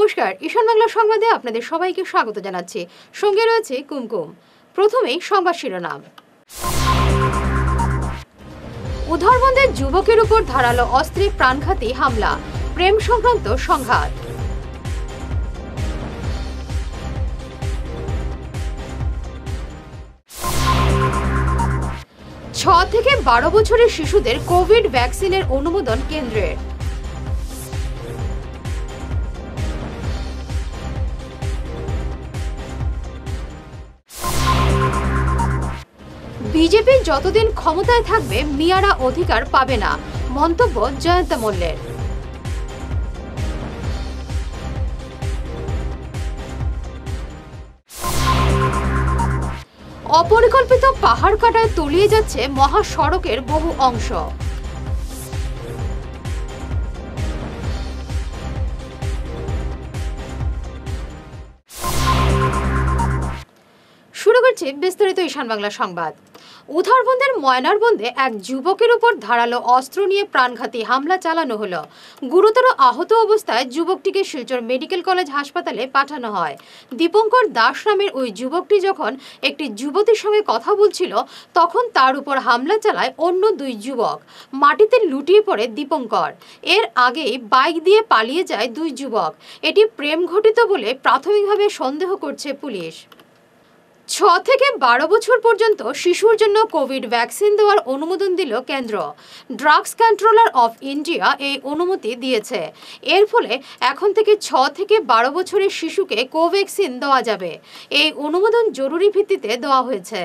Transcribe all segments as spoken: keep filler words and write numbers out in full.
নমস্কার, ঈশান বাংলা সংবাদে আপনাদের সবাইকে স্বাগত জানাচ্ছি। সঙ্গে রয়েছে কুমকুম। প্রথমেই সংবাদ শিরোনাম। উধারবন্দের যুবকের উপর ধারালো অস্ত্রে প্রাণঘাতী হামলা, প্রেম সংক্রান্ত সংঘাত। ছ থেকে বারো বছরের শিশুদের কোভিড ভ্যাকসিনের অনুমোদন কেন্দ্রের। বিজেপি যতদিন ক্ষমতায় থাকবে মিয়ারা অধিকার পাবে না, মন্তব্য জয়ন্ত মল্লের। অপরিকল্পিত পাহাড় কাটায় তলিয়ে যাচ্ছে মহাসড়কের বহু অংশ। শুরু করছি বিস্তারিত ঈশান বাংলা সংবাদ। উধারবন্দের ময়নারবন্দে এক যুবকের উপর ধারালো অস্ত্র নিয়ে প্রাণঘাতী হামলা চালানো হলো। গুরুতর আহত অবস্থায় যুবকটিকে শিলচর মেডিকেল কলেজ হাসপাতালে পাঠানো হয়। দীপঙ্কর দাস নামের ওই যুবকটি যখন একটি যুবতীর সঙ্গে কথা বলছিল, তখন তার উপর হামলা চালায় অন্য দুই যুবক। মাটিতে লুটিয়ে পড়ে দীপঙ্কর। এর আগেই বাইক দিয়ে পালিয়ে যায় দুই যুবক। এটি প্রেম ঘটিত বলে প্রাথমিকভাবে সন্দেহ করছে পুলিশ। ছ থেকে বারো বছর পর্যন্ত শিশুর জন্য কোভিড ভ্যাকসিন দেওয়ার অনুমোদন দিল কেন্দ্র। ড্রাগস কন্ট্রোলার অফ ইন্ডিয়া এই অনুমতি দিয়েছে। এর ফলে এখন থেকে ছ থেকে বারো বছরের শিশুকে কোভ্যাক্সিন দেওয়া যাবে। এই অনুমোদন জরুরি ভিত্তিতে দেওয়া হয়েছে।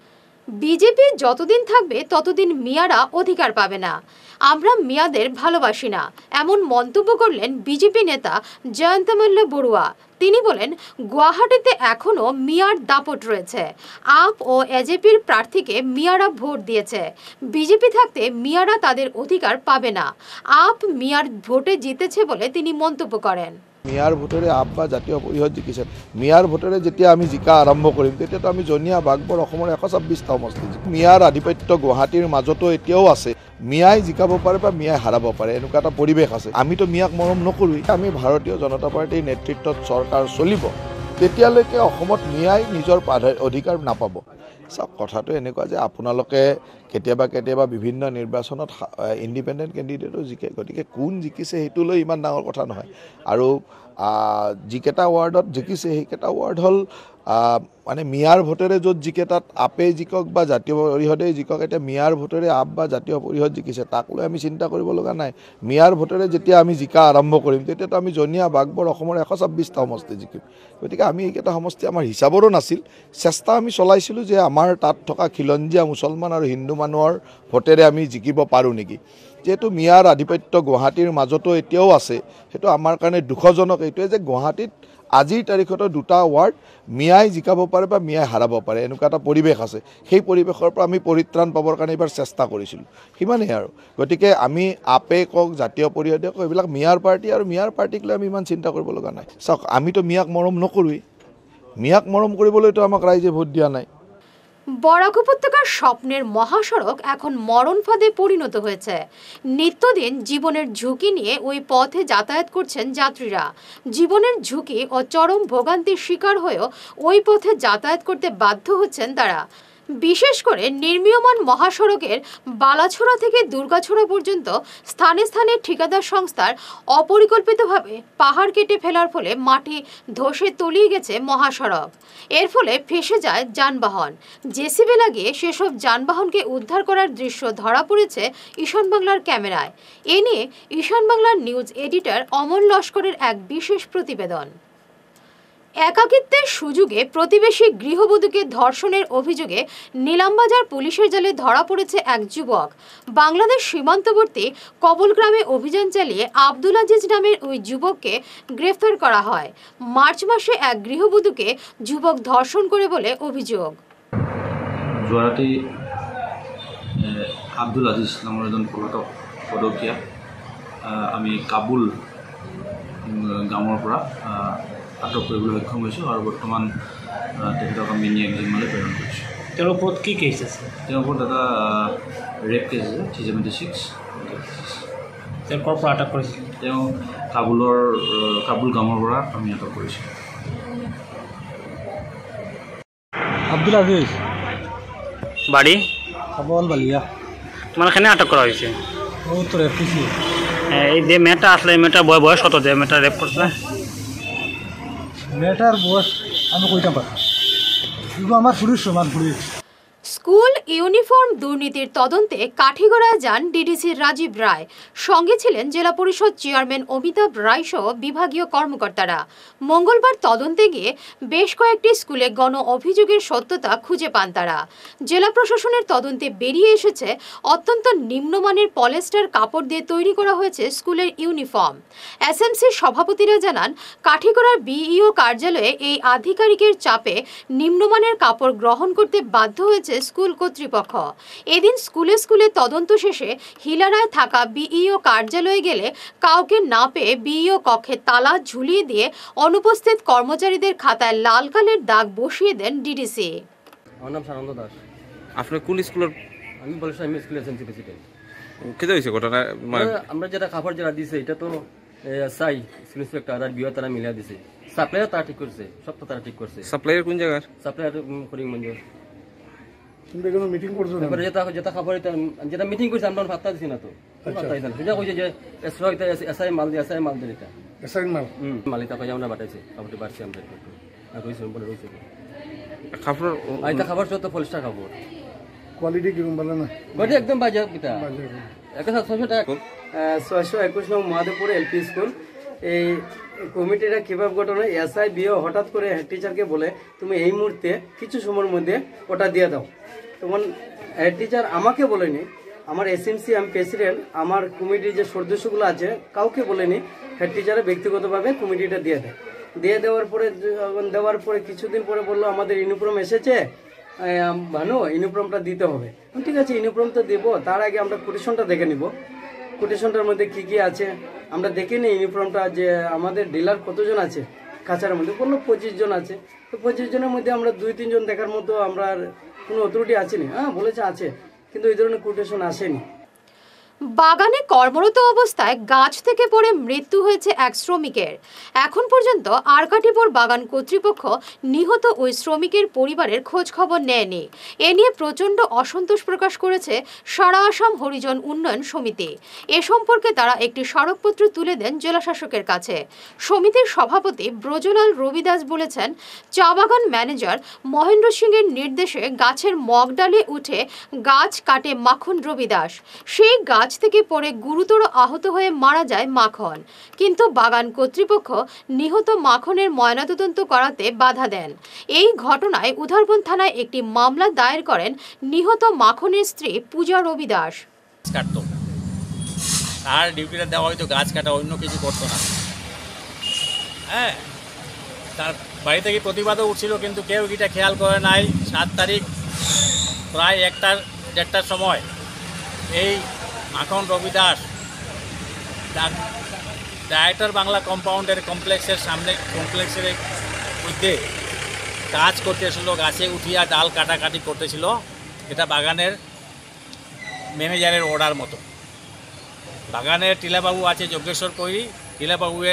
বিজেপি যতদিন থাকবে ততদিন মিয়ারা অধিকার পাবে না। আমরা মিয়াদের ভালোবাসি না, এমন মন্তব্য করলেন বিজেপি নেতা জয়ন্ত মল্ল বড়ুয়া। তিনি বলেন, গুয়াহাটিতে এখনও মিয়ার দাপট রয়েছে। আপ ও এজেপির প্রার্থীকে মিয়ারা ভোট দিয়েছে। বিজেপি থাকতে মিয়ারা তাদের অধিকার পাবে না। আপ মিয়ার ভোটে জিতেছে বলে তিনি মন্তব্য করেন। মিয়ার ভোটেৰে আপ বা জাতীয় পৰিষদ জিকিছে। মিয়াৰ ভোটেৰে যেতিয়া আমি জিকা আৰম্ভ কৰিম, তেতিয়াতো আমি জনীয়া বাগবৰ অসমৰ এশ ছাব্বিছটা সমষ্টি। মিয়াৰ আধিপত্য গুৱাহাটীৰ মাজতো এতিয়াও আছে। মিয়াই জিকাব পাৰে বা মিয়াই হাৰাব পাৰে, এনেকুৱা এটা পৰিৱেশ আছে। আমিতো মিয়াক মৰম নকৰোঁৱেই। আমি ভাৰতীয় জনতা পাৰ্টীৰ নেতৃত্বত চৰকাৰ চলিব, তেতিয়ালৈকে অসমত মিয়াই নিজৰ অধিকাৰ নাপাব। চাওক, কথাটো এনেকুৱা যে আপোনালোকে কেতিয়াবা কেতিয়াবা বিভিন্ন নিৰ্বাচনত ইণ্ডিপেণ্ডেণ্ট কেণ্ডিডেটো জিকে, গতিকে কোন জিকিছে সেইটো লৈ ইমান ডাঙৰ কথা নহয়। আৰু যিকেইটা ৱাৰ্ডত জিকিছে সেইকেইটা ৱাৰ্ড হ'ল মানে মিয়াৰ ভোটেৰে য'ত জিকে তাত আপে জিকক বা জাতীয় পৰিষদেই জিকক। এতিয়া মিয়াৰ ভোটেৰে আপ বা জাতীয় পৰিষদ জিকিছে, তাক লৈ আমি চিন্তা কৰিব লগা নাই। মিয়াৰ ভোটেৰে যেতিয়া আমি জিকা আৰম্ভ কৰিম, তেতিয়াতো আমি জনীয়া বাগবৰ অসমৰ এশ ছাব্বিছটা সমষ্টি জিকিম। গতিকে আমি এইকেইটা সমষ্টি আমাৰ হিচাপৰো নাছিল। চেষ্টা আমি চলাইছিলোঁ যে আমাৰ তাত থকা খিলঞ্জীয়া মুছলমান আৰু হিন্দু মানুহৰ ভোটেৰে আমি জিকিব পাৰোঁ নেকি। যিহেতু মিয়াৰ আধিপত্য গুৱাহাটীৰ মাজতো এতিয়াও আছে, সেইটো আমাৰ কাৰণে দুখজনক। এইটোৱে যে গুৱাহাটীত আজিৰ তাৰিখতো দুটা ৱাৰ্ড মিয়াই জিকাব পাৰে বা মিয়াই হাৰাব পাৰে, এনেকুৱা এটা পৰিৱেশ আছে। সেই পৰিৱেশৰ পৰা আমি পৰিত্ৰাণ পাবৰ কাৰণে এইবাৰ চেষ্টা কৰিছিলোঁ, সিমানেই আৰু। গতিকে আমি আপে কওক, জাতীয় পৰিষদে কওক, এইবিলাক মিয়াৰ পাৰ্টি, আৰু মিয়াৰ পাৰ্টিক লৈ আমি ইমান চিন্তা কৰিব লগা নাই। চাওক, আমিতো মিয়াক মৰম নকৰোঁৱেই। মিয়াক মৰম কৰিবলৈতো আমাক রাইজে ভোট দিয়া নাই। বরাক উপত্যকার স্বপ্নের মহাসড়ক এখন মরণ ফাঁদে পরিণত হয়েছে। নিত্যদিন জীবনের ঝুঁকি নিয়ে ওই পথে যাতায়াত করছেন যাত্রীরা। জীবনের ঝুঁকি ও চরম ভোগান্তির শিকার হয়েও ওই পথে যাতায়াত করতে বাধ্য হচ্ছেন তারা। বিশেষ করে নির্মীয়মান মহাসড়কের বালাছড়া থেকে দুর্গাছড়া পর্যন্ত স্থানে স্থানে ঠিকাদার সংস্থার অপরিকল্পিতভাবে পাহাড় কেটে ফেলার ফলে মাটি ধসে তলিয়ে গেছে মহাসড়ক। এর ফলে ফেসে যায় যানবাহন। জেসিবি লাগিয়ে সেসব যানবাহনকে উদ্ধার করার দৃশ্য ধরা পড়েছে ঈশান বাংলার ক্যামেরায়। এ নিয়ে ঈশান বাংলার নিউজ এডিটর অমল লস্করের এক বিশেষ প্রতিবেদন। একাকিত্বের সুযোগে প্রতিবেশী গৃহবধূকে ধর্ষণের অভিযোগে নিলামবাজার পুলিশের জালে ধরা পড়েছে এক যুবক। বাংলাদেশ সীমান্তবর্তী কবলগ্রামে অভিযান চালিয়ে আব্দুল আজিজ নামের ওই যুবককে গ্রেফতার করা হয়। মার্চ মাসে এক গৃহবধূকে যুবক ধর্ষণ করে বলে অভিযোগ। যোৱাৰাতি আব্দুল আজিজ নামৰ এজন পলাতক পদকীয়া আমি কাবুল গাঁৱৰ পৰা আটক কৰিবলৈ সক্ষম হৈছোঁ আৰু বৰ্তমান তেখেতক আমি নিয়াক জিম্মালৈ প্ৰেৰণ কৰিছোঁ। তেওঁৰ ওপৰত কি কেছ আছে? তেওঁৰ ওপৰত এটা ৰেপ কেছ আছে, থ্ৰী ছেভেণ্টি ছিক্স। ক'ৰ পৰা আটক কৰিছিল? তেওঁ কাবুলৰ কাবুল গাঁৱৰ পৰা আমি আটক কৰিছোঁ। আব্দুল আজিজ বাড়ি খাবল বালিয়া মানে কেনে আটক করা হয়েছে? ও তো রেপ করছি। এই যে মেয়েটা আসলে এই মেয়েটা বয় বয়স কত যে মেয়েটা রেপ করছে? মেয়েটার বয়স আমি কইতাম পারি, কিন্তু আমার পুলিশ সমান পুলিশ। স্কুল ইউনিফর্ম দুর্নীতির তদন্তে কাঠিগড়ায় যান ডিডিসি রাজীব রায়, সঙ্গে ছিলেন জেলা পরিষদ চেয়ারম্যান অমিতাভ রায় সহ বিভাগীয় কর্মকর্তারা। মঙ্গলবার তদন্তে গিয়ে বেশ কয়েকটি স্কুলে গণ অভিযোগের সত্যতা খুঁজে পান তারা। জেলা প্রশাসনের তদন্তে বেরিয়ে এসেছে অত্যন্ত নিম্নমানের পলিস্টার কাপড় দিয়ে তৈরি করা হয়েছে স্কুলের ইউনিফর্ম। এসএমসির সভাপতিরা জানান, কাঠিগড়ার বিইও কার্যালয়ে এই আধিকারিকের চাপে নিম্নমানের কাপড় গ্রহণ করতে বাধ্য হয়েছে স্কুল কর্তৃপক্ষ। এদিন স্কুলে স্কুলে তদন্ত শেষে হিলারায় থাকা বিইও কার্যালয়ে গেলে কাউকে না পেয়ে বিইও কক্ষে তালা ঝুলিয়ে দিয়ে অনুপস্থিত কর্মচারীদের খাতায় লাল কালির দাগ বসিয়ে দেন ডিডিসি। আমার নাম সানন্দ দাস। আপনার কোন স্কুলের? আমি বলছি আমি স্কুল এসেন্সি প্রেসিডেন্ট। কেটে হয়েছে ঘটনা? আমরা যেটা খাবার যেটা দিছে এটা তো সাই স্কুল ইন্সপেক্টর আর বিও তারা মিলিয়ে দিছে। সাপ্লাইও তারা ঠিক করছে, সব তো তারা ঠিক করছে। সাপ্লাইয়ের কোন জায়গার? সাপ্লাইয়ার করিমগঞ্জ। তুমি কোনো মিটিং করছো না? এবারে যেটা যেটা খাবার যেটা মিটিং করছে আমরা পাত্তা দিছি না তো। পাত্তা দিছি না। সেটা কইছে যে এসআই এসআই মাল দিয়ে এসআই মাল দিয়ে এটা। এসআই মাল? হুম। মালিকা কই আমরা বাটাইছে। খাবারটি বাড়ছে আমরা একটু। আর কইছে বলে রইছে। খাবার আইতা খাবার তো পলিশটা খাবার। কোয়ালিটি কিরকম বলে না? বডি একদম বাজে পিতা। বাজে। একশো ছয়শো টাকা। ছয়শো একুশ নং মহাদেবপুর এলপি স্কুল। এই কমিটিটা কিভাবে ঘটনা, এসআই বিও হঠাৎ করে হেড টিচারকে বলে তুমি এই মুহূর্তে কিছু সময়ের মধ্যে ওটা দিয়ে দাও। তখন হেড টিচার আমাকে বলেনি, আমার এসএমসি আমি প্রেসিডেন্ট, আমার কমিটির যে সদস্যগুলো আছে কাউকে বলেনি, হেড টিচারে ব্যক্তিগতভাবে কমিটিটা দিয়ে দেয়। দিয়ে দেওয়ার পরে দেওয়ার পরে কিছুদিন পরে বললো আমাদের ইউনিফর্ম এসেছে ভানু, ইউনিফর্মটা দিতে হবে। ঠিক আছে ইউনিফর্ম তো দেবো, তার আগে আমরা কোটেশনটা দেখে নিব, কোটেশনটার মধ্যে কি কি আছে আমরা দেখে নিই। ইউনিফর্মটা যে আমাদের ডিলার কতজন আছে কাছার মধ্যে, বললো পঁচিশ জন আছে। তো পঁচিশ জনের মধ্যে আমরা দুই তিনজন দেখার মতো আমরা কোনো অথরিটি আসেনি। হ্যাঁ বলেছে আছে, কিন্তু এই ধরনের কোটেশন আসেনি। বাগানে কর্মরত অবস্থায় গাছ থেকে পড়ে মৃত্যু হয়েছে এক শ্রমিকের। এখন পর্যন্ত আরকাটিপুর বাগান কর্তৃপক্ষ নিহত ওই শ্রমিকের পরিবারের খোঁজ খবর নেয়নি। এ নিয়ে প্রচণ্ড অসন্তোষ প্রকাশ করেছে সারা আসাম হরিজন উন্নয়ন সমিতি। এ সম্পর্কে তারা একটি স্মারকপত্র তুলে দেন জেলাশাসকের কাছে। সমিতির সভাপতি ব্রজলাল রবিদাস বলেছেন, চা বাগান ম্যানেজার মহেন্দ্র সিংয়ের নির্দেশে গাছের মগডালে উঠে গাছ কাটে মাখন রবিদাস। সেই গাছ থেকে পড়ে গুরুতর আহত হয়ে মারা যায় মাখন, কিন্তু বাগান কর্তৃপক্ষ নিহত মাখনের ময়নাতদন্ত করাতে বাধা দেন। এই ঘটনায় উধারবন থানায় একটি মামলা দায়ের করেন নিহত মাখনের স্ত্রী পূজা রবিদাস। কাটতো, তার ডিউটিটা দেওয়া হয়তো গাছ কাটা, অন্য কিছু করতো না। হ্যাঁ, তার বাড়ি থেকে প্রতিবাদও উঠছিল, কিন্তু কেউ এটা খেয়াল করে নাই। সাত তারিখ প্রায় একটার দেড়টার সময় এই মাখন রবিদাস ডাইরেক্টর বাংলা কম্পাউন্ডের কমপ্লেক্সের সামনে কমপ্লেক্সের মধ্যে কাজ করতেছিল, গাছে উঠিয়া ডাল কাটাকাটি করতেছিল। এটা বাগানের ম্যানেজারের অর্ডার মতো। বাগানের টিলাবাবু আছে যজ্ঞেশ্বর কৈরি, টিলাবাবুয়ে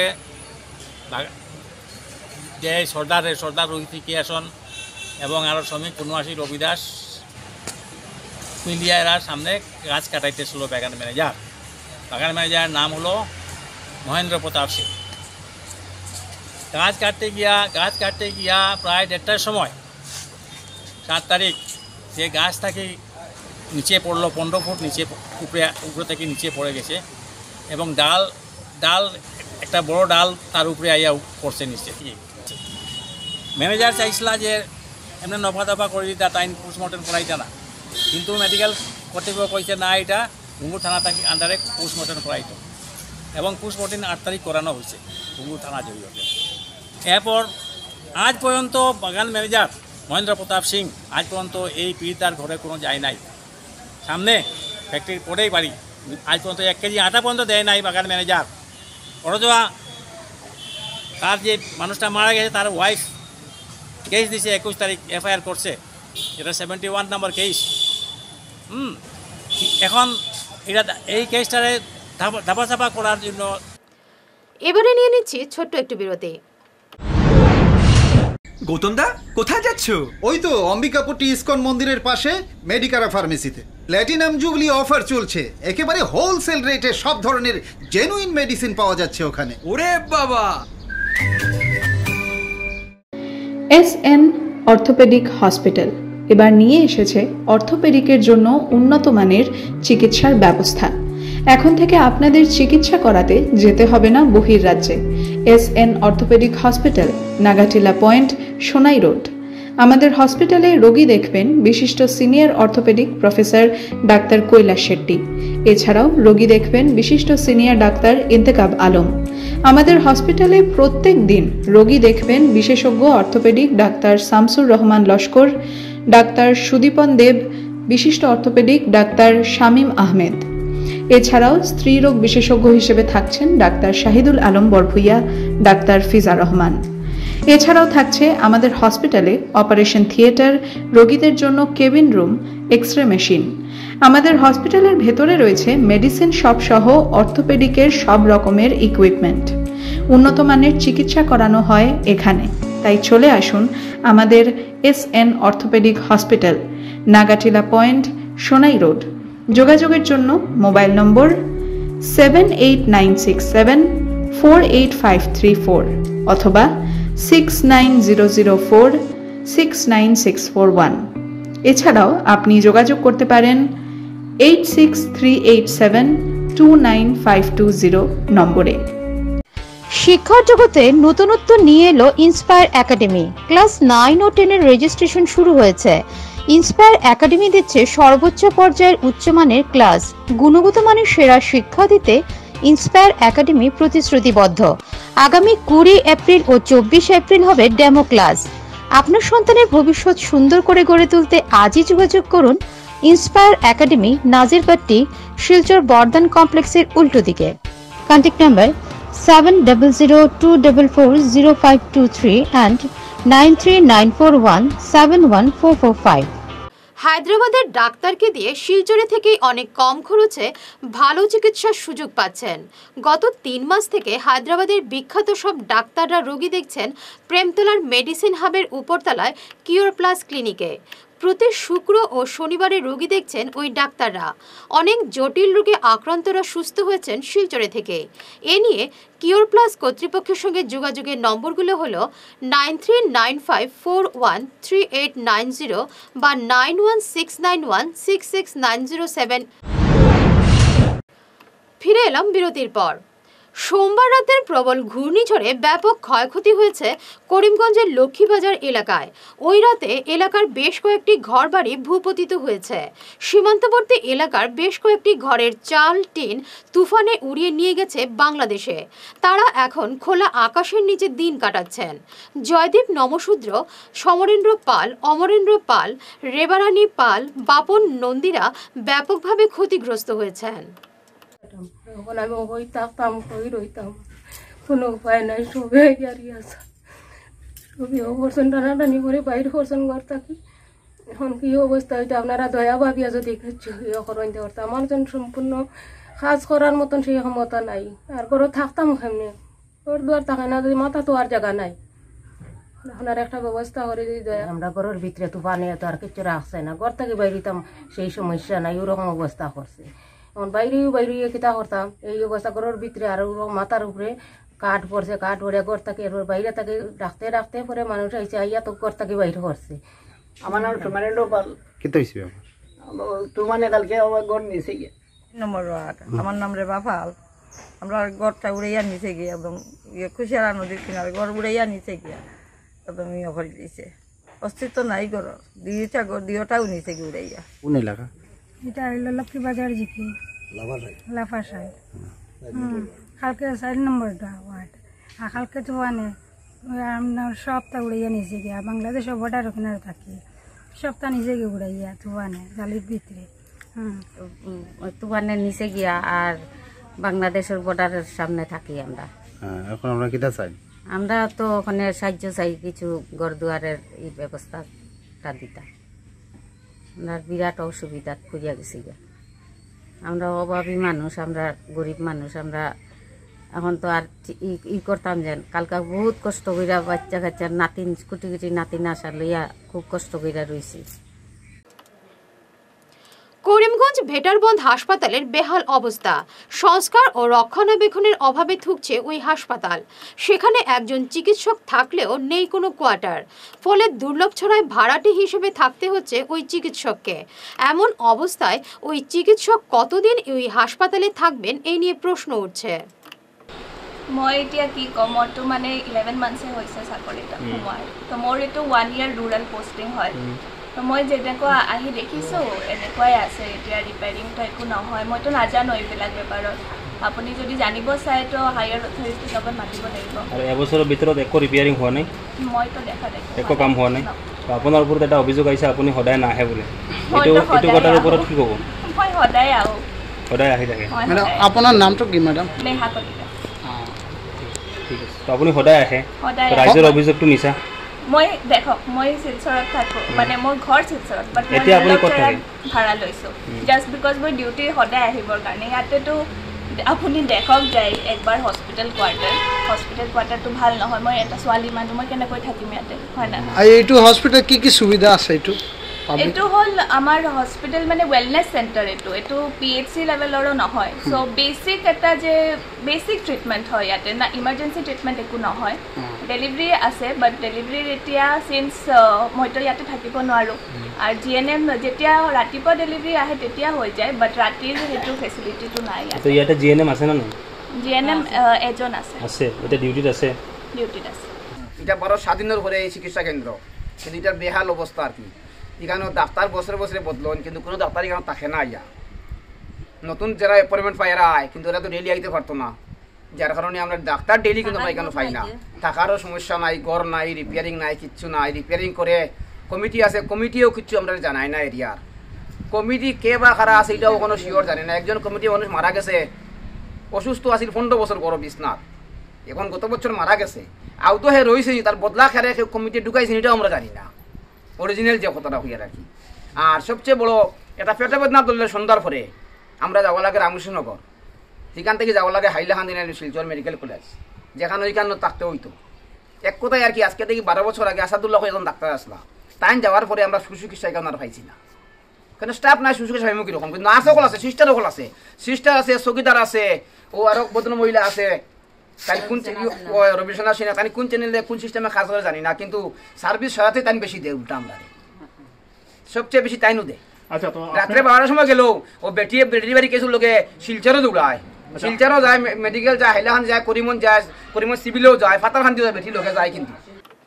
যে সর্দার সর্দার রোহিতিকিয়াসন এবং আরও শ্রমিক পূর্ণাশী রবিদাস মিলিয়া এরা সামনে গাছ কাটাইতেছিল বাগান ম্যানেজার। বাগান ম্যানেজারের নাম হলো মহেন্দ্র প্রতাপ সিং। গাছ কাটতে গিয়া গাছ কাটতে গিয়া প্রায় দেড়টার সময় সাত তারিখ সে গাছ থেকে নিচে পড়লো, পনেরো ফুট নিচে উপরে উপরে থেকে নিচে পড়ে গেছে এবং ডাল ডাল একটা বড় ডাল তার উপরে আইয়া পড়ছে নিচে। ম্যানেজার চাইছিল যে এমনি নফা দফা করে দিতা, তাই পোস্টমর্টম করাইতা না, কিন্তু মেডিকেল কর্তৃপক্ষ কইছে না, এটা ঘুঙ্গুর থানা থেকে আন্ডারে পোস্টমর্টম করাইতো এবং পোস্টমর্টম আট তারিখ করানো হয়েছে ঘুঙ্গুর থানা জড়িয়ে। এরপর আজ পর্যন্ত বাগান ম্যানেজার মহেন্দ্র প্রতাপ সিং আজ পর্যন্ত এই পীড়িতার ঘরে কোনো যায় নাই। সামনে ফ্যাক্টরির পরেই বাড়ি, আজ পর্যন্ত এক কেজি আটা পর্যন্ত দেয় নাই বাগান ম্যানেজার। অথচ তার যে মানুষটা মারা গেছে তার ওয়াইফ কেস দিছে, একুশ তারিখ এফআইআর করছে, এটা সেভেন্টি ওয়ান নাম্বার কেস। হুম এখন এটা এই কেসটারে দাবা চাপা করার জন্য। এবারে নিয়ে নিচ্ছি ছোট্ট একটু বিরতি। গৌতম দা কোথায় যাচ্ছ? ওই তো অম্বিকাপুটি ইসকন মন্দিরের পাশে মেডিকারা ফার্মেসিতে প্ল্যাটিনাম জুবলি অফার চলছে। একেবারে হোলসেল রেটে সব ধরনের জেনুইন মেডিসিন পাওয়া যাচ্ছে ওখানে। ওরে বাবা! এস এন অর্থোপেডিক হসপিটাল এবার নিয়ে এসেছে অর্থোপেডিকের জন্য উন্নত মানের চিকিৎসার ব্যবস্থা। এখন থেকে আপনাদের চিকিৎসা করাতে যেতে হবে না বহির্রাজ্যে। S N orthopaedic hospital, Nagatila point, Sonai road. আমাদের হসপিটালে রোগী দেখবেন বিশিষ্ট senior orthopaedic professor doctor Kailash Shetty. এছাড়াও রোগী দেখবেন বিশিষ্ট সিনিয়র ডাক্তার ইন্তেকাব আলম। আমাদের হসপিটালে প্রত্যেক দিন রোগী দেখবেন বিশেষজ্ঞ orthopaedic doctor Shamsur Rahman Laskar, doctor Sudipan Deb, বিশিষ্ট অর্থোপেডিক ডাক্তার শামীম আহমেদ। এছাড়াও স্ত্রীরোগ বিশেষজ্ঞ হিসেবে থাকছেন ডাক্তার শাহিদুল আলম বরভুইয়া, ডাক্তার ফিজা রহমান। এছাড়াও থাকছে আমাদের হসপিটালে অপারেশন থিয়েটার, রোগীদের জন্য cabin room, X ray machine. আমাদের হসপিটালের ভেতরে রয়েছে মেডিসিন শপ সহ অর্থোপেডিকের সব রকমের ইকুইপমেন্ট। উন্নত মানের চিকিৎসা করানো হয় এখানে। তাই চলে আসুন আমাদের S N orthopaedic hospital, Nagatila point, Sonai road. যোগাযোগের জন্য mobile number seven eight nine six seven four eight five three four অথবা six nine zero zero four six nine six four one. এছাড়াও আপনি যোগাযোগ করতে পারেন eight six three eight seven two nine five two zero নম্বরে। শিক্ষার জগতে নতুনত্ব নিয়ে এলো ইন্সপায়ার একাডেমি। ক্লাস নাইন ও টেনের রেজিস্ট্রেশন শুরু হয়েছে। ইন্সপায়ার একাডেমি দিচ্ছে সর্বোচ্চ পর্যায়ের উচ্চমানের ক্লাস। গুণগত মানের সেরা শিক্ষা দিতে ইন্সপায়ার একাডেমি প্রতিশ্রুতিবদ্ধ। আগামী কুড়ি এপ্রিল ও চব্বিশ এপ্রিল হবে ডেমো ক্লাস। আপনার সন্তানের ভবিষ্যৎ সুন্দর করে গড়ে তুলতে আজই যোগাযোগ করুন ইন্সপায়ার একাডেমি, নাজিরপাট্টি, শিলচর বর্ধন কমপ্লেক্সের উল্টো দিকে। Contact number seven double zero two double four zero five two three and nine three nine four one seven one four four five. হায়দ্রাবাদের ডাক্তারকে দিয়ে শিলচরে থেকেই অনেক কম খরচে ভালো চিকিৎসার সুযোগ পাচ্ছেন। গত তিন মাস থেকে হায়দ্রাবাদের বিখ্যাত সব ডাক্তাররা রোগী দেখছেন প্রেমতলার মেডিসিন হাবের উপরতলায় কিওর প্লাস ক্লিনিকে। প্রতি শুক্র ও শনিবারে রোগী দেখছেন ওই ডাক্তাররা। অনেক জটিল রোগে আক্রান্তরা সুস্থ হয়েছেন শিলচরে থেকে। এ নিয়ে কিওর প্লাস কর্তৃপক্ষের সঙ্গে যোগাযোগের নম্বরগুলো হলো nine three nine five four one three eight nine zero বা nine one six nine one six six nine zero seven. ফিরে এলাম বিরতির পর। সোমবার রাতের প্রবল ঘূর্ণিঝড়ে ব্যাপক ক্ষয়ক্ষতি হয়েছে করিমগঞ্জের লক্ষ্মীবাজার এলাকায়। ওই রাতে এলাকার বেশ কয়েকটি ঘরবাড়ি ভূপতিত হয়েছে। সীমান্তবর্তী এলাকার বেশ কয়েকটি ঘরের চাল, টিন তুফানে উড়িয়ে নিয়ে গেছে বাংলাদেশে। তারা এখন খোলা আকাশের নিচে দিন কাটাচ্ছেন। জয়দীপ নমশূদ্র, সমরেন্দ্র পাল, অমরেন্দ্র পাল, রেবারানী পাল, বাপন নন্দীরা ব্যাপকভাবে ক্ষতিগ্রস্ত হয়েছেন। এখন আমি ওই থাকতাম, ওই রইতাম, কোনো উপায় নাই। সবাই গাড়ি আছে, সবই করছেন, টানাটানি করে বাইরে করছেন ঘর থাকি। এখন কি অবস্থা হইতে আপনারা দয়া ভাবিয়া যদি কিছু ইয়ে করেন করতে, আমার যেন সম্পূর্ণ কাজ করার মতন সেই ক্ষমতা নাই। আর ঘরে থাকতাম কেমনি, ওর দুয়ার থাকে না, যদি মাথা তো আর জায়গা নাই। আপনার একটা ব্যবস্থা করে দিই দয়া। আমরা ঘরের ভিতরে তো পানি তো আর কিছু রাখছে না, ঘর থেকে বাইরিতাম সেই সমস্যা নাই, ওরকম অবস্থা করছে। এখন বাইরেও বাইরে কিতা করতাম এই অবস্থা, ঘরের ভিতরে আর মাথার উপরে কাঠ পড়ছে, কাঠ পড়ে ঘর থেকে বাইরে থেকে রাখতে রাখতে পরে মানুষ আইসে আইয়া তো ঘর থেকে বাইরে করছে। আমার নাম টুমানে ডোবাল। কেতে হইছে টুমানে কালকে আমার ঘর নিচে গিয়ে নম্বর ওয়ার্ড, আমার নাম রে বাফাল। আমরা ঘরটা উড়াইয়া নিচে গিয়ে একদম ইয়ে খুশিয়ারা নদীর কিনারে ঘর উড়াইয়া নিচে গিয়া একদম ইয়ে করে দিয়েছে। অস্তিত্ব নাই ঘর, দুইটা ঘর দুইটাও নিচে গিয়ে উড়াইয়া। কোন এলাকা এটা হইল লক্ষ্মীবাজার জিপি লাফা সাইড, কালকে চার নম্বরটা ওয়ার্ড। আর কালকে তো আনে আপনার সবটা উড়াইয়া নিচে গিয়া, বাংলাদেশের বর্ডার ওখানে থাকি, সবটা নিচে গিয়ে উড়াইয়া তুয়ানে জালির ভিতরে তুয়ানের নিচে গিয়া। আর বাংলাদেশের বর্ডারের সামনে থাকি আমরা। এখন আমরা কিটা চাই? আমরা তো ওখানে সাহায্য চাই, কিছু ঘর দুয়ারের এই ব্যবস্থাটা দিতা। আপনার বিরাট অসুবিধা খুঁজিয়া গেছি গিয়া। আমরা অভাবী মানুষ, আমরা গরিব মানুষ, আমরা এখন তো আর ই করতাম যেন কালকা বহুত কষ্ট কইরা বাচ্চা কাচ্চার নাতিন কুটি কুটি নাতিন আসা লইয়া খুব কষ্ট কইরা রয়েছি। করিমগঞ্জ ভেটারবন্ধ হাসপাতালের বেহাল অবস্থা, সংস্কার ও রক্ষণাবেক্ষণের অভাবে থুকছে ওই হাসপাতাল। সেখানে একজন চিকিৎসক থাকলেও নেই কোনো কোয়ার্টার, ফলে দুর্লভ ছড়ায় ভাড়াটে হিসেবে থাকতে হচ্ছে ওই চিকিৎসককে। এমন অবস্থায় ওই চিকিৎসক কতদিন ওই হাসপাতালে থাকবেন এই নিয়ে প্রশ্ন উঠছে। মই এতিয়া কি কম, মোৰতো মানে ইলেভেন মান্থছে হৈছে চাকৰিত সোমোৱাৰ, তো মোৰ এইটো ওৱান ইয়াৰ ৰুৰেল পষ্টিং হয়। তো মই যেনেকুৱা আহি দেখিছোঁ এনেকুৱাই আছে, এতিয়া ৰিপেয়াৰিংটো একো নহয়। মইতো নাজানো এইবিলাক বেপাৰত, আপুনি যদি জানিব চাই তো হায়াৰ অথৰিটিৰ লগত মাতিব লাগিব। আৰু এবছৰৰ ভিতৰত একো ৰিপেয়াৰিং হোৱা নাই? মইতো দেখা দেখি একো কাম হোৱা নাই। আপোনাৰ ওপৰত এটা অভিযোগ আহিছে আপুনি সদায় নাহে বোলে, এইটো এইটো কথাৰ ওপৰত কি ক'ব? মই সদায় আহোঁ। সদায় আহি থাকে? মেডাম আপোনাৰ নামটো কি মেডাম? নেহা কলিতা। ঠিক আছে, তো আপুনি সদায় আহে, ৰাইজৰ অভিযোগটো মিছা? মই দেখক মই শিলচৰত থাকোঁ, মানে মোৰ ঘৰ শিলচৰত, বাট মই ভাড়া লৈছোঁ জাষ্ট বিকজ মই ডিউটি সদায় আহিবৰ কাৰণে। ইয়াতেতো আপুনি দেখক যায় একবাৰ হস্পিটেল কোৱাৰ্টাৰ, হস্পিটেল কোৱাৰ্টাৰটো ভাল নহয়। মই এটা ছোৱালী মানুহ, মই কেনেকৈ থাকিম ইয়াতে, হয় না? এইটো হস্পিটেল কি কি সুবিধা আছে? এইটো এইটো হ'ল আমাৰ হস্পিটেল মানে ৱেলনেছ চেণ্টাৰ। এইটো এইটো পি এইচ চি লেভেলৰো নহয়। চ' বেচিক এটা যে বেচিক ট্ৰিটমেণ্ট হয় ইয়াতে, না ইমাৰ্জেঞ্চি ট্ৰিটমেণ্ট একো নহয়। ডেলিভাৰী আছে, বাট ডেলিভাৰীৰ এতিয়া চিন্স মইতো ইয়াতে থাকিব নোৱাৰোঁ। আৰু জি এন এম যেতিয়া ৰাতিপুৱা ডেলিভাৰী আহে তেতিয়া হৈ যায়, বাট ৰাতিৰ সেইটো ফেচিলিটিটো নাই ইয়াতে। ইয়াতে জি এন এম আছে নে নাই? জি এন এম এজন আছে। আছে, এতিয়া ডিউটিত আছে? ডিউটিত আছে। এটা বড় স্বাধীনের পরে এই চিকিৎসা কেন্দ্র, কিন্তু এটার বেহাল অবস্থা আর কি। এখানে ডাক্তার বছরে বছরে বদলন, কিন্তু কোনো ডাক্তার এখানে থাকে না। ইয়া নতুন যারা অ্যাপয়েন্টমেন্ট পায় এরা আয়, কিন্তু এরা তো ডেলি আইতে পারতো না, যার কারণে আমরা ডাক্তার ডেলি কিন্তু আমরা এখানে পাই না। থাকারও সমস্যা নাই, ঘর নাই, রিপেয়ারিং নাই, কিচ্ছু নাই। রিপেয়ারিং করে কমিটি আছে, কমিটিও কিচ্ছু আমরা জানাই না এরিয়ার। কমিটি কে বা কারা আছে এটাও কোনো শিওর জানে না। একজন কমিটি মানুষ মারা গেছে, অসুস্থ আছিল পনেরো বছর বড় বিছনাথ, এখন গত বছর মারা গেছে। আউ তো হে রয়েছে, তার বদলা খেরে কমিটি ঢুকাইছে এটাও আমরা জানি না, অরিজিনাল যে কথাটা হইয়া রাখি। আর সবচেয়ে বড় এটা পেটে বেদনা ধরলে সন্ধ্যার পরে আমরা যাওয়া লাগে রামকৃষ্ণনগর, সেখান থেকে যাওয়া লাগে হাইলাকান্দি শিলচর মেডিকেল কলেজ, যেখানে ওইখানে থাকতে হইতো। এক কথায় আর কি, আজকে থেকে বারো বছর আগে আসাদুল্লাহ এখন ডাক্তার আসলা, তাই যাওয়ার পরে আমরা সুচিকিৎসা এখানে আর পাইছি না। কেন স্টাফ নাই সুচিকিৎসা আমি কিরকম, কিন্তু নার্স সকল আছে, সিস্টার সকল আছে, সিস্টার আছে, চকিদার আছে, ও আরো ভদ্র মহিলা আছে। তাই কোন রবিশনা সিনহা তাই কোন চ্যানেলে কোন সিস্টেমে কাজ করে জানি না, কিন্তু সার্ভিস সরাতে তাই বেশি দেয়, উল্টা আমরা সবচেয়ে বেশি তাইনও দেয়। আচ্ছা, তো রাত্রে বারোটার সময় গেলেও ও বেটিয়ে ডেলিভারি কেসের লোকে শিলচরও দৌড়ায়, শিলচরও যায়, মেডিকেল যায়, হাইলাকান যায়, করিমগঞ্জ যায়, করিমগঞ্জ সিভিলেও যায়, ফাতারখান্দিও যায়, বেটি লোকে যায়। কিন্তু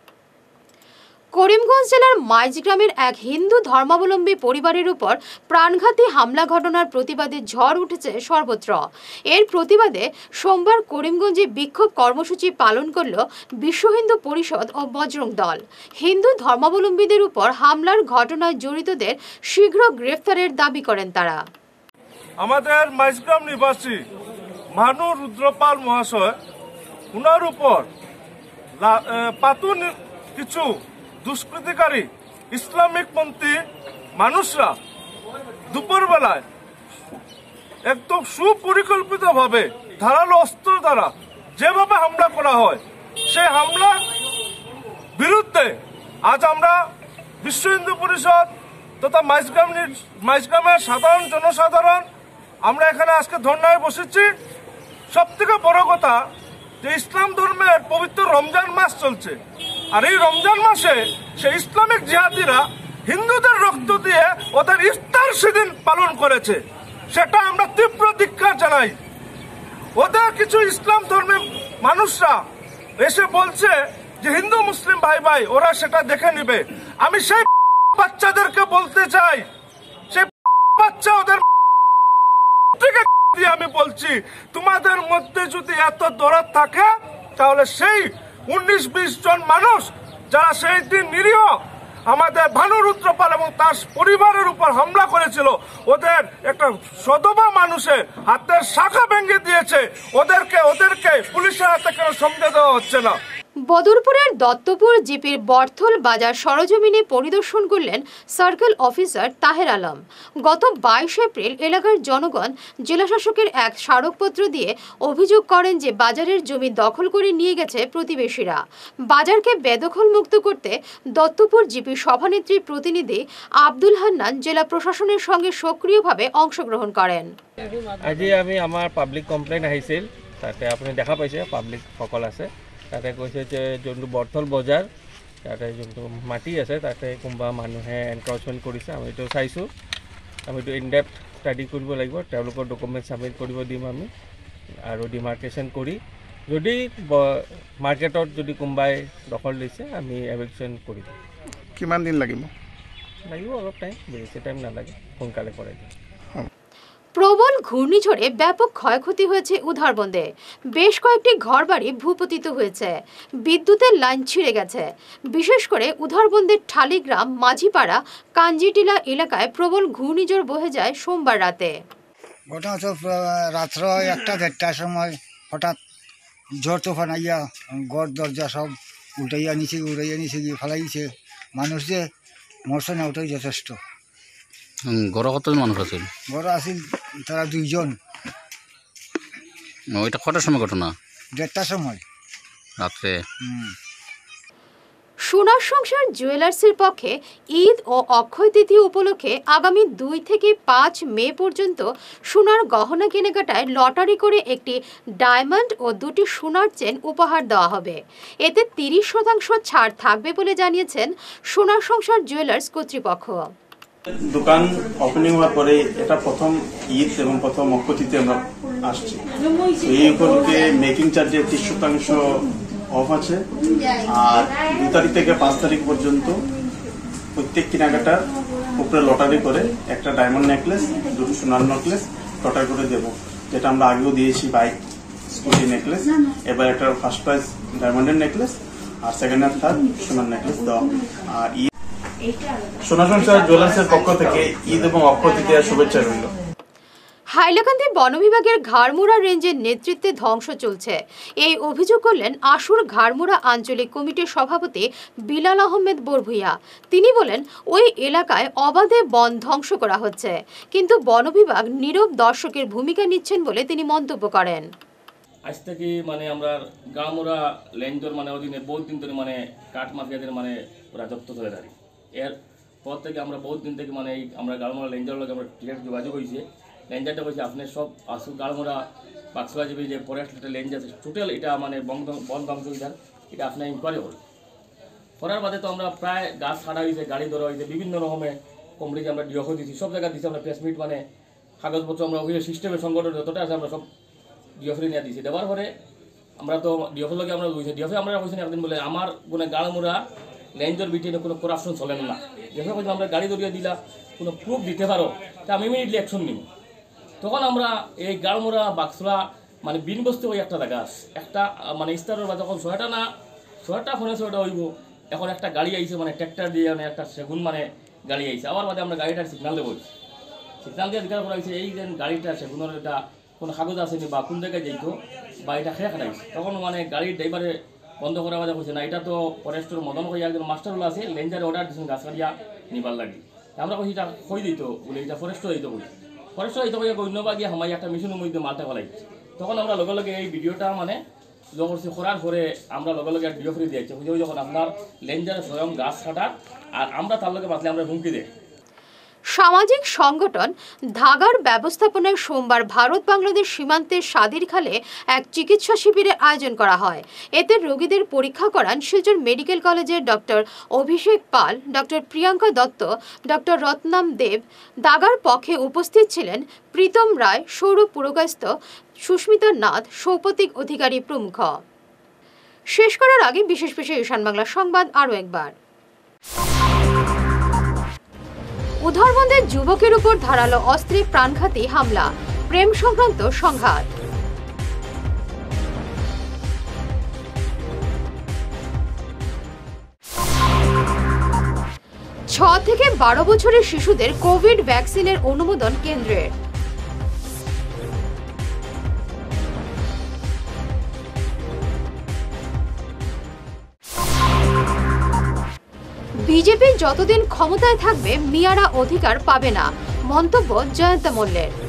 করিমগঞ্জ জেলার মাইজগ্রামের এক হিন্দু ধর্মাবলম্বী পরিবারের উপর প্রাণঘাতী হামলা ঘটনার প্রতিবাদে ঝড় উঠেছে সর্বত্র। এর প্রতিবাদে সোমবার করিমগঞ্জে বিক্ষোভ কর্মসূচি পালন করল বিশ্ব হিন্দু পরিষদ ও বজরং দল। হিন্দু ধর্মাবলম্বীদের উপর হামলার ঘটনায় জড়িতদের শীঘ্র গ্রেফতারের দাবি করেন তারা। আমাদের মাইজগ্রাম নিবাসী মানু রুদ্রপাল মহাশয়, উনার উপর পাতুন কিছু দুষ্কৃতিকারী ইসলামিকপন্থী মানুষরা দুপুরবেলায় একদম সুপরিকল্পিতভাবে ধারালো অস্ত্র দ্বারা যেভাবে হামলা করা হয়, সেই হামলার বিরুদ্ধে আজ আমরা বিশ্ব হিন্দু পরিষদ তথা মাইজগ্রাম মাইজগ্রামের সাধারণ জনসাধারণ আমরা এখানে আজকে ধর্নায় বসেছি। সব থেকে বড় কথা যে ইসলাম ধর্মের পবিত্র রমজান মাস চলছে, আর এই রমজান মাসে সেই ইসলামিক জিহাদিরা হিন্দুদের রক্ত দিয়ে ওদের ইফতার সেদিন পালন করেছে, সেটা আমরা তীব্র ধিক্কার জানাই। ওদের কিছু ইসলাম ধর্মের মানুষরা এসে বলছে যে হিন্দু মুসলিম ভাই ভাই ওরা সেটা দেখে নিবে। আমি সেই বাচ্চাদেরকে বলতে চাই, সেই বাচ্চা ওদের আমি বলছি, তোমাদের মধ্যে যদি এত দরদ থাকে তাহলে সেই উনিশ বিশ জন মানুষ যারা সেই দিন নিরীহ আমাদের ভানু রুদ্রপাল এবং তার পরিবারের উপর হামলা করেছিল, ওদের একটা সদবা মানুষের হাতের শাখা ভেঙে দিয়েছে, ওদেরকে ওদেরকে পুলিশের হাতে কেন সমঝে দেওয়া হচ্ছে না? বদরপুরের দত্তপুর জিপির বর্থল বাজার সরজমিনে পরিদর্শন করলেন সার্কেল অফিসার তাহের আলম। গত বাইশ এপ্রিল এলাকার জনগণ জেলাশাসকের এক স্মারকপত্র দিয়ে অভিযোগ করেন যে বাজারের জমি দখল করে নিয়ে গেছে প্রতিবেশীরা। বাজারকে বেদখল মুক্ত করতে দত্তপুর জিপি সভানেত্রী প্রতিনিধি আব্দুল হান্নান জেলা প্রশাসনের সঙ্গে সক্রিয়ভাবে অংশগ্রহণ করেন। আজি আমি আমার পাব্লিক কমপ্লেইন আহিছিল, তাতে আপনি দেখা পাইছে পাব্লিক সকল আছে। তাতে কৈছে যে যোনটো বৰ্থল বজাৰ তাতে যোনটো মাটি আছে তাতে কোনোবা মানুহে এনক্ৰচমেণ্ট কৰিছে। আমি এইটো চাইছোঁ, আমি এইটো ইনডেপথ ষ্টাডি কৰিব লাগিব, তেওঁলোকৰ ডকুমেণ্ট ছাবমিট কৰিব দিম আমি আৰু ডিমাৰ্কেশ্যন কৰি যদি মাৰ্কেটত যদি কোনোবাই দখল দিছে আমি এভিকশ্যন কৰি দিম। কিমান দিন লাগিব? লাগিব অলপ টাইম, বেছি টাইম নালাগে, সোনকালে কৰাই দিম। প্রবল ঘূর্ণিঝড়ে ব্যাপক ক্ষয়ক্ষতি হয়েছে উধারবন্দে। বেশ কয়েকটি ঘরবাড়ি ভূপতিত হয়েছে, বিদ্যুতের লাইন ছিঁড়ে গেছে। বিশেষ করে উধারবন্দের ঠালিগ্রাম, মাঝিপাড়া, কাঞ্জিটিলা এলাকায় প্রবল ঘূর্ণিঝড় বহে যায় সোমবার রাতে। ঘটনা তো রাত্র একটা দেড়টার সময় হঠাৎ ঝড় তুফান আইয়া ঘর দরজা সব উল্টাইয়া নিচে উড়াইয়া নিচে গিয়ে ফেলাইছে। মানুষ যে মরছে না ওটাই যথেষ্ট। ঘরে কতজন মানুষ আছিল? ঘরে আছিল তারা দুইজন। ওইটা কটার সময় ঘটনা? দেড়টার সময় রাত্রে। সোনার সংসার জুয়েলার্সের পক্ষে ঈদ ও অক্ষয় তৃতীয়া উপলক্ষে আগামী দুই থেকে পাঁচ মে পর্যন্ত সোনার গহনা কেনাকাটায় লটারি করে একটি ডায়মন্ড ও দুটি সোনার চেন উপহার দেওয়া হবে। এতে তিরিশ শতাংশ ছাড় থাকবে বলে জানিয়েছেন সোনার সংসার জুয়েলার্স কর্তৃপক্ষ। দোকান ওপেনিং হওয়ার পরে এটা প্রথম ঈদ এবং প্রথম অক্ষয় আমরা আসছি। এই উপলক্ষে মেকিং চার্জে ত্রিশ শতাংশ অফ আছে। আর দুই তারিখ থেকে পাঁচ তারিখ পর্যন্ত প্রত্যেক কেনাকাটার উপরে লটারি করে একটা ডায়মন্ড নেকলেস, দুটো সোনার নেকলেস লটারি করে দেবো, যেটা আমরা আগেও দিয়েছি বাইক, স্কুটি নেকলেস। এবার একটা ফার্স্ট প্রাইজ ডায়মন্ডের নেকলেস আর সেকেন্ড আর থার্ড সোনার নেকলেস দেওয়া। আর সোনা সংসার জুয়েলার্সের পক্ষ থেকে ঈদ এবং অক্ষয় তৃতীয়ার শুভেচ্ছা রইল। হাইলাকান্দি বন বিভাগের ঘাড়মুড়া রেঞ্জের নেতৃত্বে ধ্বংস চলছে, এই অভিযোগ করলেন আশুর ঘাড়মুড়া আঞ্চলিক কমিটির সভাপতি বিলাল আহমেদ বরভুইয়া। তিনি বলেন, ওই এলাকায় অবাধে বন ধ্বংস করা হচ্ছে, কিন্তু বন বিভাগ নীরব দর্শকের ভূমিকা নিচ্ছেন বলে তিনি মন্তব্য করেন। আজ থেকে মানে আমরা ঘাড়মুড়া লেঞ্জর মানে অধীনে বহুত দিন ধরে মানে কাঠ মাফিয়াদের মানে রাজত্ব ধরে দাঁড়িয়ে। এর পর থেকে আমরা বহুত দিন থেকে মানে এই আমরা গাড়মোড়া লেঞ্জার লগে আমরা ক্লিয়ার যোগাযোগ হয়েছে। লেঞ্জারটা বলছে আপনি সব আসু গাড়মোড়া বাক্সলা যাবে যে ফরেস্ট একটা লেঞ্জ আছে টোটাল এটা মানে বন বন ধ্বংস হয়ে যান, এটা আপনার ইনকোয়ারি করুন। করার বাদে তো আমরা প্রায় গাছ ছাড়া হয়েছে, গাড়ি ধরা হয়েছে, বিভিন্ন রকমের কোম্পানিকে আমরা ডিওহ দিচ্ছি, সব জায়গায় দিচ্ছি। আমরা প্রেসমিট মানে কাগজপত্র আমরা অফিসের সিস্টেমের সংগঠন যতটা আছে আমরা সব ডিওফে নিয়ে দিচ্ছি। দেওয়ার পরে আমরা তো ডিওফের লগে আমরা বুঝছি, ডিওফে আমরা বলছি একদিন বলে আমার কোনো গাড়মোড়া লেঞ্জর বিটিনে কোনো করাপশন চলেন না। যেভাবে আমরা গাড়ি ধরিয়ে দিলা কোনো প্রুফ দিতে পারো তা আমি ইমিডিয়েটলি অ্যাকশন নিব। তখন আমরা এই গাড়মোড়া বাক্সলা মানে বিন বস্তু ওই একটা জায়গা আছে, একটা মানে স্টারের বা যখন ছয়টা না ছয়টা ফোনে ছয়টা হইব, এখন একটা গাড়ি আইছে মানে ট্র্যাক্টর দিয়ে মানে একটা সেগুন মানে গাড়ি আইছে। আবার বাদে আমরা গাড়িটার সিগনাল দেবো, সিগনাল দিয়ে জিজ্ঞাসা করা হয়েছে এই যে গাড়িটা সেগুনের এটা কোনো কাগজ আসেনি বা কোন জায়গায় যাইতো বা এটা খেয়ে খাটাইছে। তখন মানে গাড়ির ড্রাইভারে বন্ধ করা বাজা কইছে না, এটা তো ফরেস্টের মদন কইয়া একজন মাস্টারগুলো আছে লেঞ্জারে অর্ডার দিয়েছেন গাছ কাটিয়া নিবার লাগি। আমরা কইছি এটা কই দিত বলে এটা ফরেস্টও দিত বলি, ফরেস্টও দিত কইয়া গণ্যবা গিয়ে হামাই একটা মেশিনের মধ্যে মালটা ফেলাই। তখন আমরা লগে লগে এই ভিডিওটা মানে করছি করার পরে আমরা লগে লগে ভিডিও ফ্রি দিয়েছি, বুঝে যখন আপনার লেঞ্জারে স্বয়ং গাছ কাটা আর আমরা তার লগে বাঁচলে আমরা হুমকি দেয়। সামাজিক সংগঠন ধাগার ব্যবস্থাপনায় সোমবার ভারত বাংলাদেশ সীমান্তের সাদিরখালে এক চিকিৎসা শিবিরের আয়োজন করা হয়। এতে রোগীদের পরীক্ষা করান শিলচর মেডিকেল কলেজের doctor Abhishek Pal, doctor Priyanka Dutta, doctor Ratnam Deb. দাগার পক্ষে উপস্থিত ছিলেন প্রীতম রায়, সৌরভ পুরকাস্ত, সুস্মিতা নাথ, সৌপতিক অধিকারী প্রমুখ। শেষ করার আগে বিশেষ বিশেষ ঈশান বাংলা সংবাদ আরও একবার। উধারবন্দের যুবকের উপর ধারালো অস্ত্রে প্রাণঘাতী হামলা, প্রেম সংক্রান্ত সংঘাত। ছ থেকে বারো বছরের শিশুদের কোভিড ভ্যাকসিনের অনুমোদন কেন্দ্রের। বিজেপি যতদিন ক্ষমতায় থাকবে মিয়ারা অধিকার পাবে না, মন্তব্য জয়ন্ত মল্লের।